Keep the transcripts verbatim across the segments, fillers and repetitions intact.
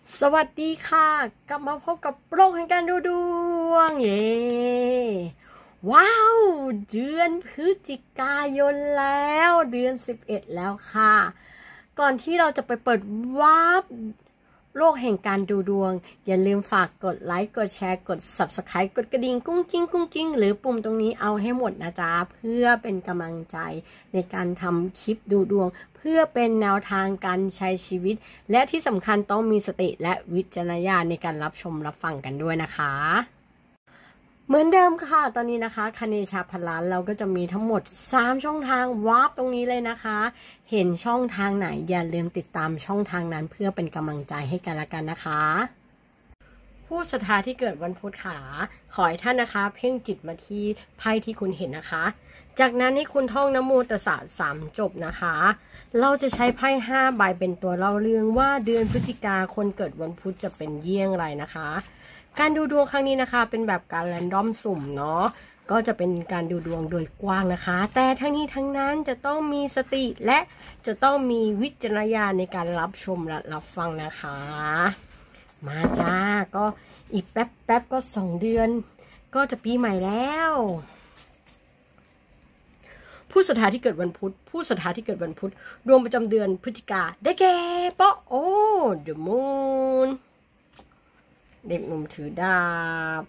สวัสดีค่ะกลับมาพบกับโลกแห่งการดูดวงเย้ว้าวเดือนพฤศจิกายนแล้วเดือนสิบเอ็ดแล้วค่ะก่อนที่เราจะไปเปิดวาร์ปโลกแห่งการดูดวงอย่าลืมฝากกดไลค์กดแชร์กด ซับสไครบ์ กดกระดิ่งกุ้งกิ้งกุ้งกิ้งหรือปุ่มตรงนี้เอาให้หมดนะจ๊ะเพื่อเป็นกำลังใจในการทำคลิปดูดวงเพื่อเป็นแนวทางการใช้ชีวิตและที่สำคัญต้องมีสติและวิจารณญาณในการรับชมรับฟังกันด้วยนะคะเหมือนเดิมค่ะตอนนี้นะคะคเนชาพันล้านเราก็จะมีทั้งหมดสามช่องทางวาร์ปตรงนี้เลยนะคะเห็นช่องทางไหนอย่าลืมติดตามช่องทางนั้นเพื่อเป็นกำลังใจให้กันและกันนะคะผู้ศรัทธาที่เกิดวันพุธขาขอให้ท่านนะคะเพ่งจิตมาที่ไพ่ที่คุณเห็นนะคะจากนั้นให้คุณท่องนะโมตัสสะสามจบนะคะเราจะใช้ไพ่ห้าใบเป็นตัวเล่าเรื่องว่าเดือนพฤศจิกาคนเกิดวันพุธจะเป็นเยี่ยงไรนะคะการดูดวงครั้งนี้นะคะเป็นแบบการแรนดอมสุ่มเนาะก็จะเป็นการดูดวงโดยกว้างนะคะแต่ทั้งนี้ทั้งนั้นจะต้องมีสติและจะต้องมีวิจารณญาณในการรับชมและรับฟังนะคะมาจ้าก็อีกแป๊บแป๊บก็สองเดือนก็จะปีใหม่แล้วผู้ศรัทธาที่เกิดวันพุธผู้ศรัทธาที่เกิดวันพุธดวงประจำเดือนพฤศจิกาได้แก่ปะโอ้เดอะมูนเด็กหนุ่มถือดาบ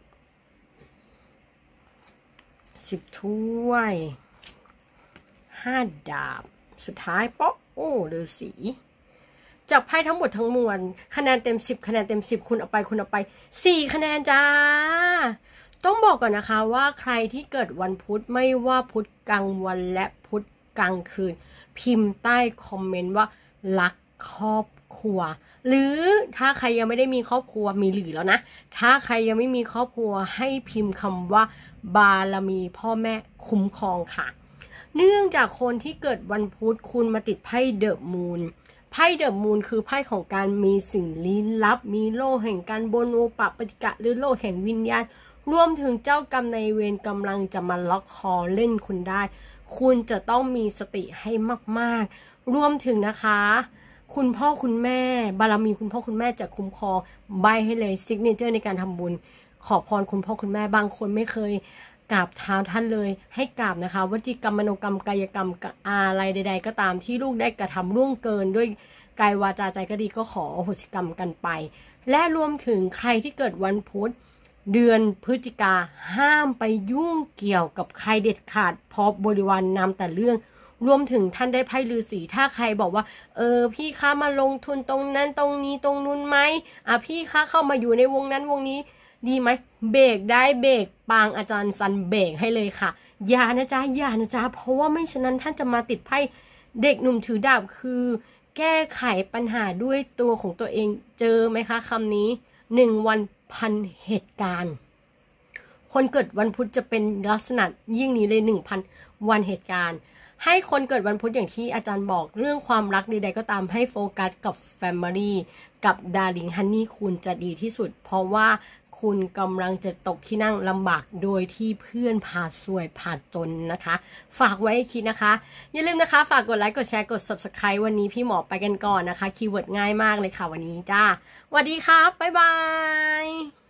สิบถ้วยห้าดาบสุดท้ายป๊อกโอ้ฤาษีจากไพ่ทั้งหมดทั้งมวลคะแนนเต็มสิบคะแนนเต็มสิบคุณเอาไปคุณเอาไปสี่คะแนนจ้าต้องบอกก่อนนะคะว่าใครที่เกิดวันพุธไม่ว่าพุธกลางวันและพุธกลางคืนพิมพ์ใต้คอมเมนต์ว่ารักครอบครัวหรือถ้าใครยังไม่ได้มีครอบครัวมีหรือแล้วนะถ้าใครยังไม่มีครอบครัวให้พิมพ์คำว่าบารมีพ่อแม่คุ้มครองค่ะเนื่องจากคนที่เกิดวันพุธคุณมาติดไพ่เดอะมูนไพ่เดอะมูนคือไพ่ของการมีสิ่งลี้ลับมีโลกแห่งการบนโอปะปฏิกะหรือโลกแห่งวิญญาณรวมถึงเจ้ากรรมในเวรกำลังจะมาล็อกคอเล่นคุณได้คุณจะต้องมีสติให้มากๆรวมถึงนะคะคุณพ่อคุณแม่บารมีคุณพ่อคุณแม่จะคุ้มครองใบให้เลยซิกเนเจอร์ในการทำบุญขอพรคุณพ่อคุณแม่บางคนไม่เคยกราบเท้าท่านเลยให้กราบนะคะวจีกรรมมโนกรรมกายกรรมอะไรใดๆก็ตามที่ลูกได้กระทำล่วงเกินด้วยกายวาจาใจก็ดีก็ขออโหสิกรรมกันไปและรวมถึงใครที่เกิดวันพุธเดือนพฤศจิกาห้ามไปยุ่งเกี่ยวกับใครเด็ดขาดเพราะบริวารนำแต่เรื่องรวมถึงท่านได้ไพ่ฤาษีถ้าใครบอกว่าเออพี่คะมาลงทุนตรงนั้นตรงนี้ตรงนู้นไหมอ่ะพี่คะเข้ามาอยู่ในวงนั้นวงนี้ดีไหมเบรกได้เบรกปางอาจารย์ซันเบรกให้เลยค่ะอย่านะจ๊ะอย่านะจ๊ะเพราะว่าไม่ฉะนั้นท่านจะมาติดไพ่เด็กหนุ่มถือดาบคือแก้ไขปัญหาด้วยตัวของตัวเองเจอไหมคะคำนี้หนึ่งวันพันเหตุการณ์คนเกิดวันพุธจะเป็นลักษณะยิ่งนี้เลยหนึ่งพันวันเหตุการณ์ให้คนเกิดวันพุธอย่างที่อาจารย์บอกเรื่องความรักใดๆก็ตามให้โฟกัสกับ Family กับดาร์ลิงฮันนี่คุณจะดีที่สุดเพราะว่าคุณกำลังจะตกที่นั่งลำบากโดยที่เพื่อนพาซวยพาจนนะคะฝากไว้ให้คิดนะคะอย่าลืมนะคะฝากกดไลค์กดแชร์กด ซับสไครบ์ วันนี้พี่หมอไปกันก่อนนะคะคีย์เวิร์ดง่ายมากเลยค่ะวันนี้จ้าสวัสดีครับบ๊ายบาย